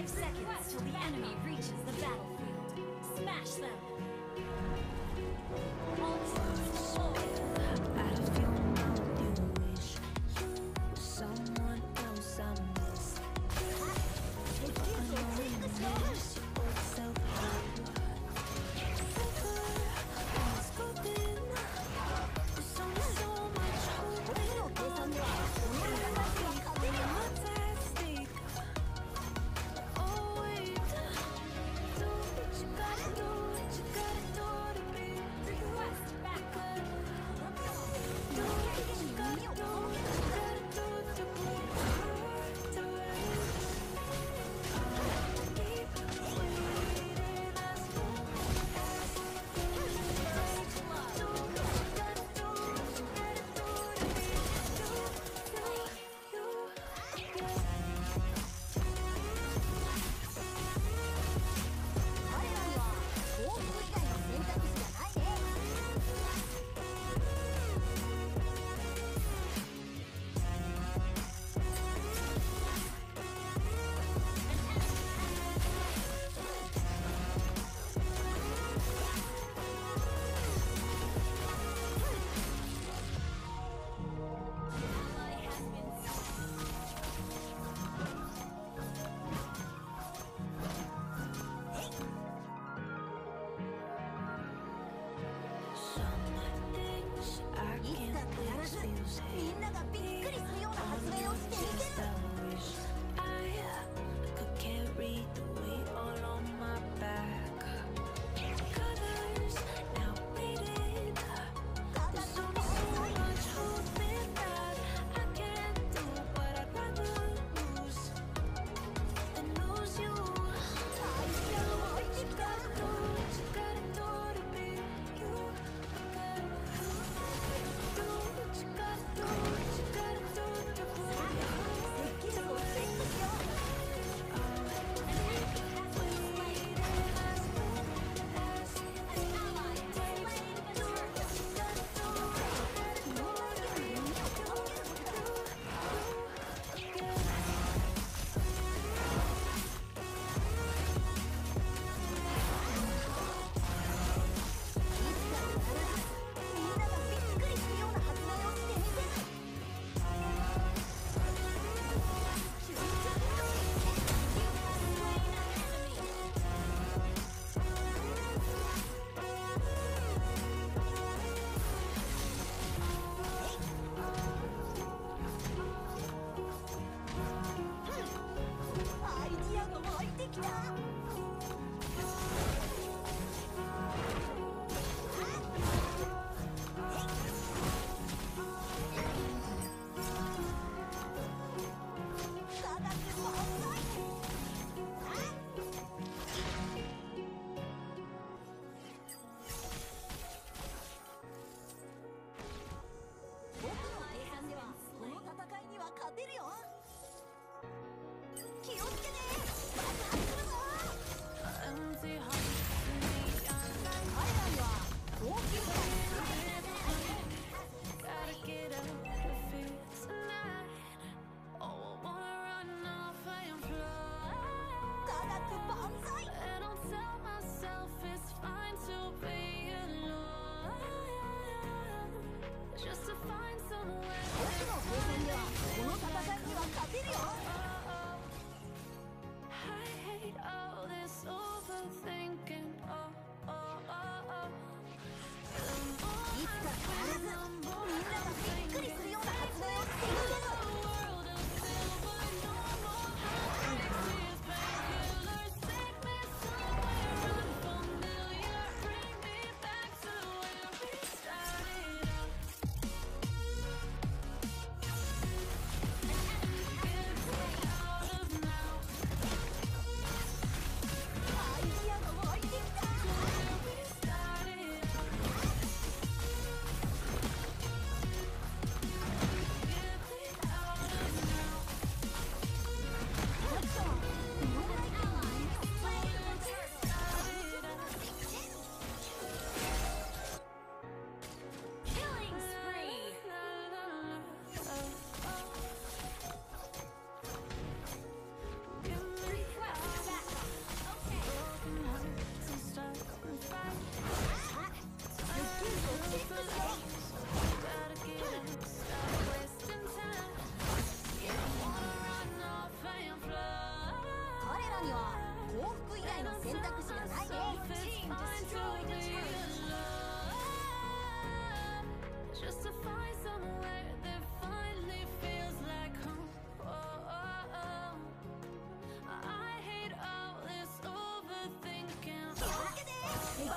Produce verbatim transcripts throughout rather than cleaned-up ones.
Five seconds till the enemy reaches the battlefield. Smash them! All troops deployed! Out of your mouth you wish you someone else I miss. Miss old self-love. Let's go then. There's only so much hope in what's at stake. Oh wait, do what you gotta do, what you gotta do to be. Request backup! Do what you gotta do, what you gotta do to be. Do it. I'll keep waiting as long as do what you gotta do, what you gotta do to be. Do, do, you, yeah. 彼らには往復以外の選択肢がないね。 Some things I いつ can't か必 fix ず feels みんながびっくりするような発明をしてみせる。 I wish I could carry the weight all on my back. Colors now faded. There's only so much hope in that. I can't do what I'd rather lose than lose you. Do what you gotta do, what you gotta do to be you. Do what you gotta do, what you gotta do to be 設計図をチェックしよう。 みんながびっくりするような発明をしてみせる。 アイディアが湧いてきた。科学万歳。僕の計算ではこの戦いには勝てるよ。気をつけて。爆発するぞ。 Empty hearts in the 彼らには高級感。 Gotta get up to feel tonight. Oh, I wanna run off and fly. 科学万歳。 And I'll tell myself it's fine to be alone. Just to find somewhere. 僕の計算ではこの戦いには勝てるよ。 I hate all this overthinking. Oh, oh, oh, oh. いつか必ずみんながびっくりするような発明をしてみせる。 World of silver, no more heartaches, painkillers, take me somewhere unfamiliar, bring me back to where we started out. Give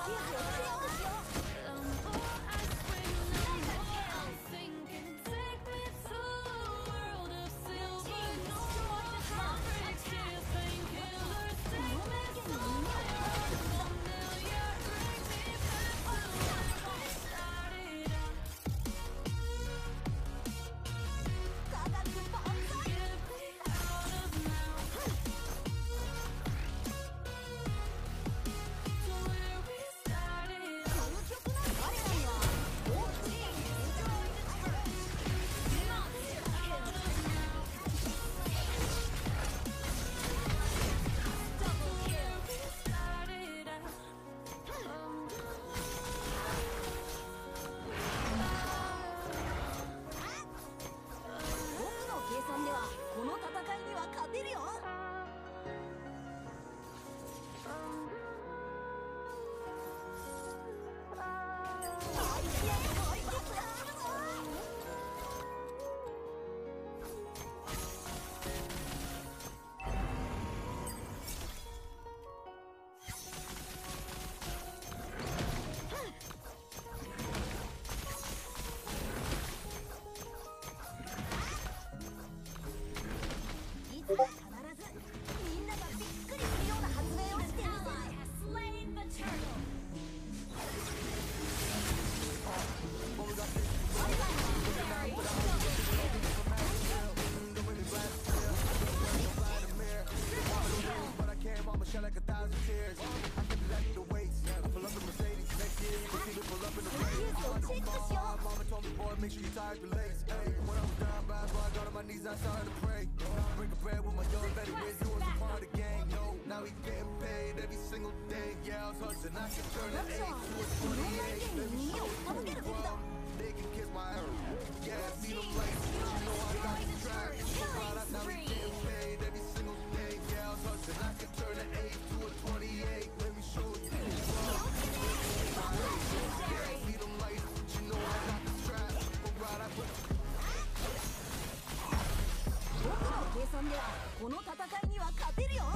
Make sure you tie your legs. Hey, when I was down bad, boy, I got on my knees, I started to pray. Break a bread with my young better days, you was a part of the gang. No, now we getting paid every single day. Yeah, I was hustling, I can turn an eight to a twenty-eight. Let me show you who I'm from. They can kiss my ass. Yeah, see them lights, but you know I got the track. Now we getting paid every single day. Yeah, I was hustling, I can turn an eight to a twenty-eight. Let me show you who I'm from. Yeah, see them lights, but you know I got the track. 僕の計算ではこの戦いには勝てるよ。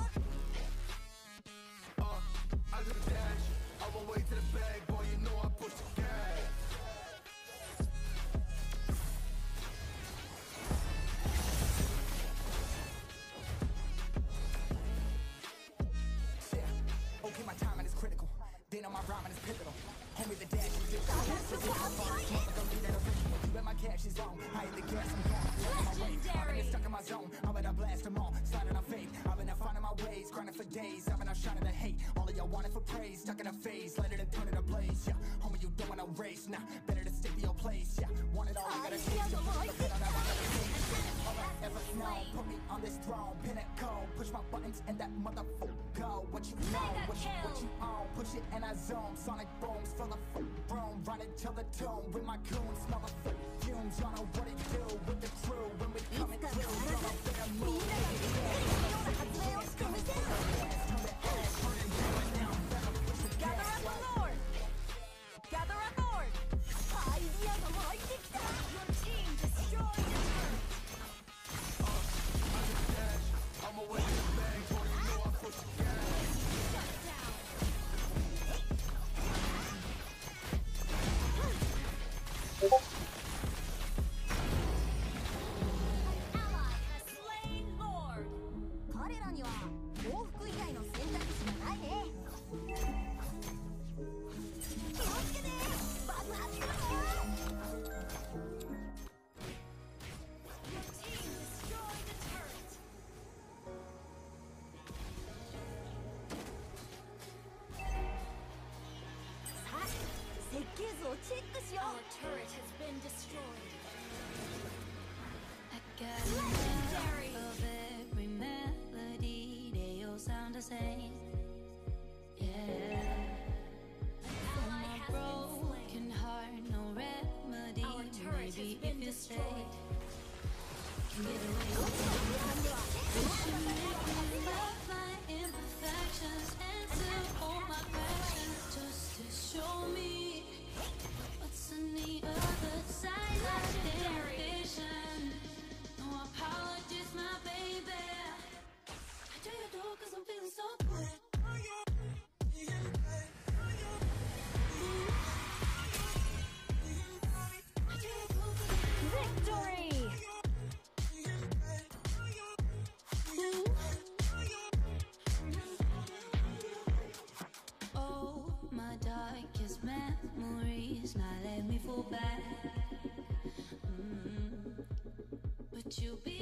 I took a dash, on my way to the bag, boy, you know I pushed the gas. Yeah, okay, my timing is critical. They know my rhyming is pivotal. Homie, the dash is different. You bet my cash is on. I hit the gas, I'm going. I've been stuck in my zone. I'm gonna blast them all. Sliding on faith. I've been finding my ways, grinding for days. I've been out shining the hate. All of y'all wanted for praise. Stuck in a phase, let it and turn it ablaze. Yeah, homie, you don't wanna race. Nah, better to stick to your place. Yeah, want it all, you gotta take it. Alright, ever know. Put me on this throne, pinnacle. Push my buttons and that motherfucker go. What you know, what you, what you own. Push it and I zone. Sonic booms, fill the room. Run it till the tomb with my goons. Smell the fumes, y'all know what it do with the crew. When we coming through, y'all know that I'm moving. Gather up the Lord! Gather up Lord! Ideaが湧いてきた! Your team destroyed the turret. I took a dash, on my way to the bag, boy, you know I pushed the gas. Shut down. Ally has slain Lord. 彼らには報復以外の選択肢がないね。気をつけて！爆発するぞ！ Your team destroyed the turret. さあ、設計図をチェックしよ Our う。 turret has been destroyed. I got Legendary. enough of every melody. They all sound the same. Yeah. Ally has been slain. Broken heart, no remedy. Our turret has Maybe been if you stay, destroyed. can get away. 僕の計算ではこの戦いには勝てるよ。 Love my imperfections and to hold my passion just to show me what's on the other side of the ambition. No apologies, my baby. I do you do 'cause I'm feeling so good. Victory! Oh, my darkest memories, now let me fall back. Mm. But you'll be